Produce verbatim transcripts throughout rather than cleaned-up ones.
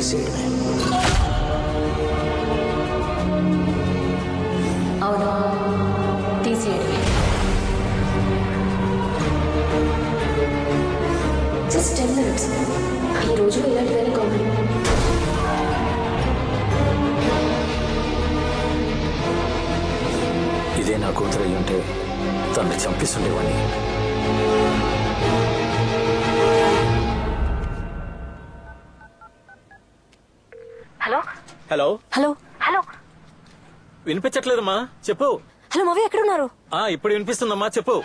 తీసేయడమే. అవును, తీసేయడమే. Just ten minutes. ఈ రోజు ఇలాంటివన్నీ కామన్. ఇదే నా కూతురు అయి ఉంటే తనని చంపిస్తుండేవాడిని. హలో హలో హలో హలో వినిపించట్లేదమ్మా, చెప్పు. హలో మావి, ఎక్కడున్నారు? ఆ ఇప్పుడు వినిపిస్తుందమ్మా, చెప్పు.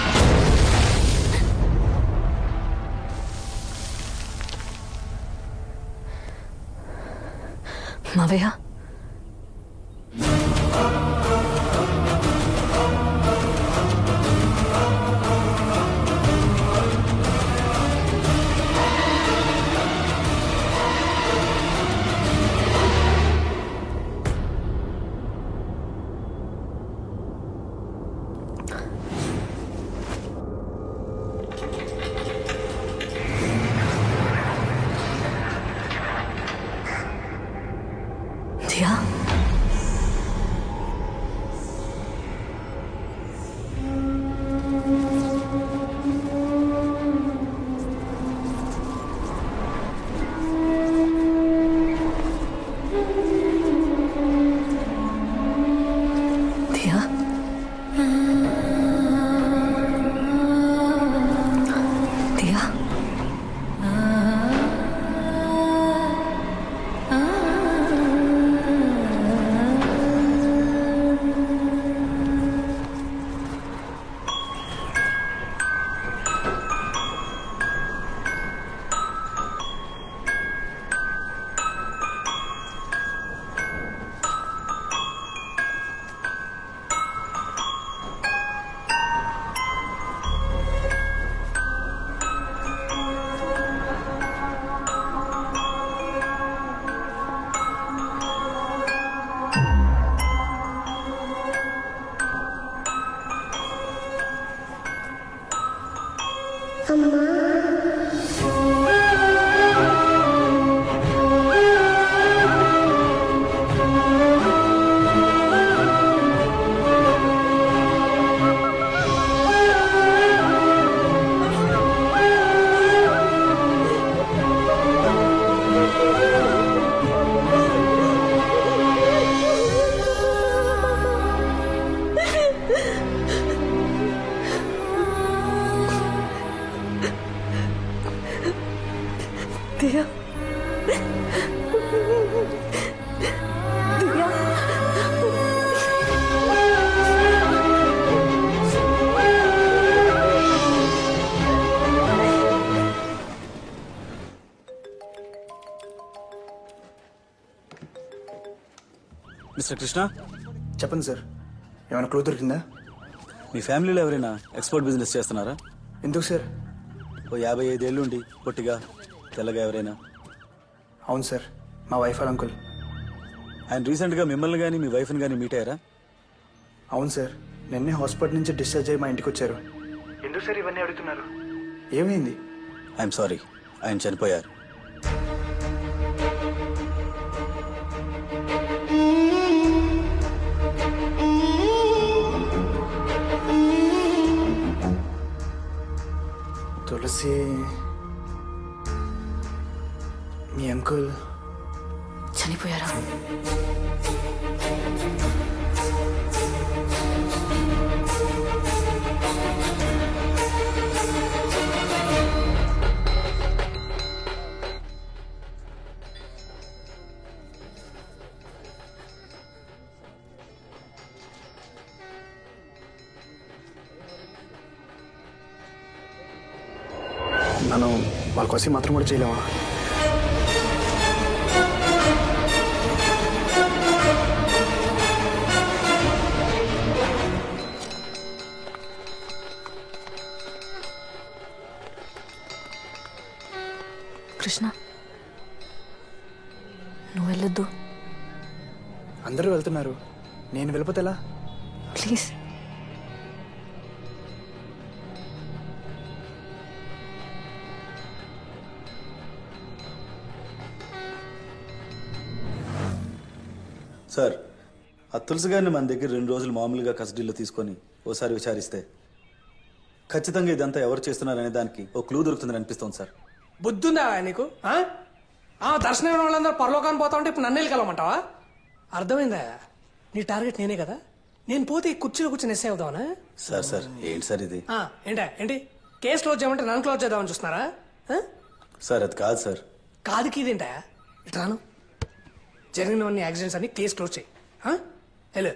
మావయ్య, దియా, దియా, దియా, దియా, దియా. మిస్టర్ కృష్ణ, చెప్పండి సార్, ఏమైనా క్లూ దొరికిందా? మీ ఫ్యామిలీలో ఎవరైనా ఎక్స్పోర్ట్ బిజినెస్ చేస్తున్నారా? ఎందుకు సార్? ఓ యాభై ఐదేళ్ళు ఉండి పొట్టిగా తెల్లగా ఎవరైనా? అవును సార్, మా వైఫ్ వాళ్ళ అంకుల్. ఆయన రీసెంట్గా మిమ్మల్ని కానీ మీ వైఫ్ని కానీ మీట్ అయ్యారా? అవును సార్, నిన్నే హాస్పిటల్ నుంచి డిశ్చార్జ్ అయ్యి మా ఇంటికి వచ్చారు. ఎందుకు సార్ ఇవన్నీ అడుగుతున్నారు? ఏమైంది? ఐఎమ్ సారీ, ఆయన చనిపోయారు. తులసి, మీ అంకుల్ చనిపోయారా? మనం వాళ్ళ కోసం మాత్రం కూడా చేయలేమా? కృష్ణ, నువ్వు వెళ్ళొద్దు. అందరూ వెళ్తున్నారు, నేను వెళ్ళిపోతే ఎలా? ప్లీజ్. సార్ ఆ తులసి గారిని మన దగ్గర రెండు రోజులు మామూలుగా కస్టడీలో తీసుకొని ఓసారి విచారిస్తే ఖచ్చితంగా ఇదంతా ఎవరు చేస్తున్నారనే దానికి ఓ క్లూ దొరుకుతుందని అనిపిస్తోంది సార్. బుద్ధుందా నీకు? ఆ దర్శనం వాళ్ళందరూ పరలోకాన్ని పోతా ఉంటే ఇప్పుడు నన్ను వెళ్ళి కలవమంటావా? అర్థమైందా? నీ టార్గెట్ నేనే కదా. నేను పోతే ఈ కుర్చీలో కూర్చొని ఎస్ఐ అవుదామనా? సార్ సార్ ఏంటి సార్ ఇది? ఏంటా ఏంటి కేసు క్లోజ్ చేయమంటే నన్ను క్లోజ్ చేద్దామని చూస్తున్నారా? సార్ అది కాదు సార్. కాదుకి ఇదేంటా? ఇట్రాను జరిగినవన్నీ యాక్సిడెంట్స్ అన్ని కేసు క్లోజ్ చేయి. హలో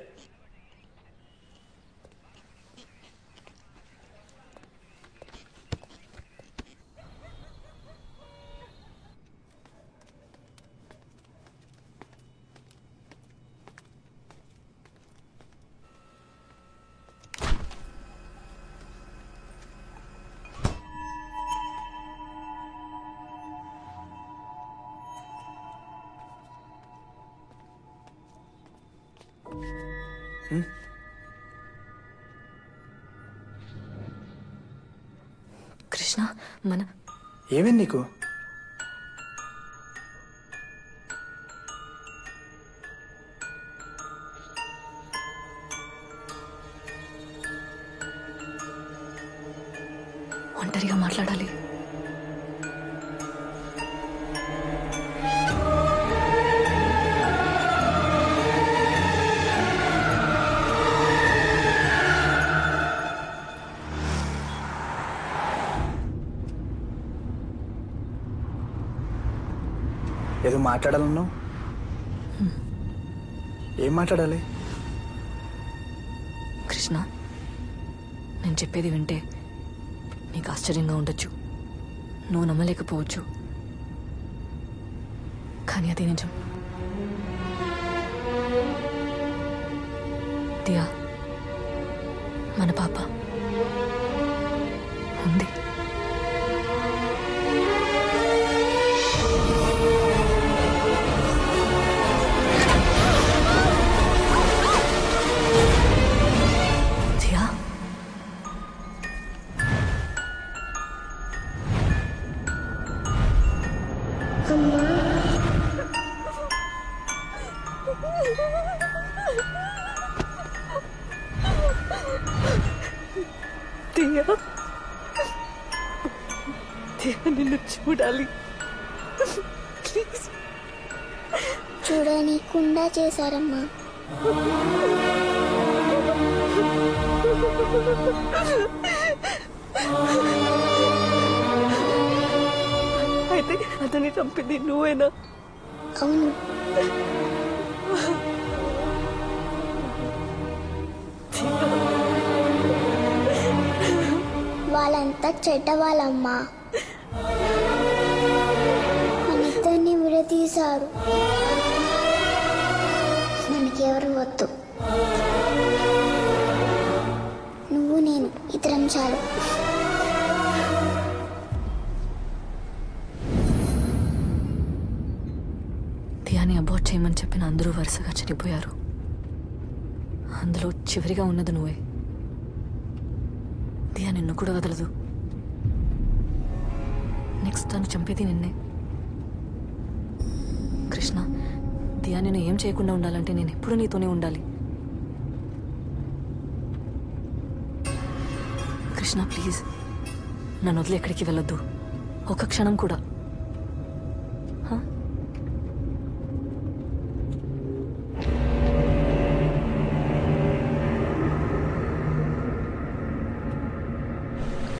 కృష్ణ మన ఏమేం నీకు? ఒంటరిగా మాట్లాడాలి. ఏదో మాట్లాడాలన్నావు. ఏం మాట్లాడాలి? కృష్ణ నేను చెప్పేది వింటే నీకు ఆశ్చర్యంగా ఉండొచ్చు, నువ్వు నమ్మలేకపోవచ్చు, కానీ అది నిజం. దియా మన పాప ఉంది. నిన్ను చూడాలి. చూడనీకుండా చేశారమ్మా. అయితే అతన్ని చంపింది నువ్వేనా? అవును. వాళ్ళంతా చెడ్డవాళ్ళమ్మా. మనిద్దరిని విడదీశారు. మనకెవరు వద్దు. నువ్వు నేను ఇద్దరం చాలు. దియాని అబార్ట్ చేయమని చెప్పిన అందరూ వరుసగా చనిపోయారు. అందులో చివరిగా ఉన్నది నువ్వే. దియా నిన్ను కూడా వదలదు. నెక్స్ట్ తను చంపేది నిన్నే. కృష్ణ, దియా నేను ఏం చేయకుండా ఉండాలంటే నేను ఎప్పుడు నీతోనే ఉండాలి. కృష్ణ ప్లీజ్, నన్ను వదిలి ఎక్కడికి వెళ్ళొద్దు, ఒక క్షణం కూడా.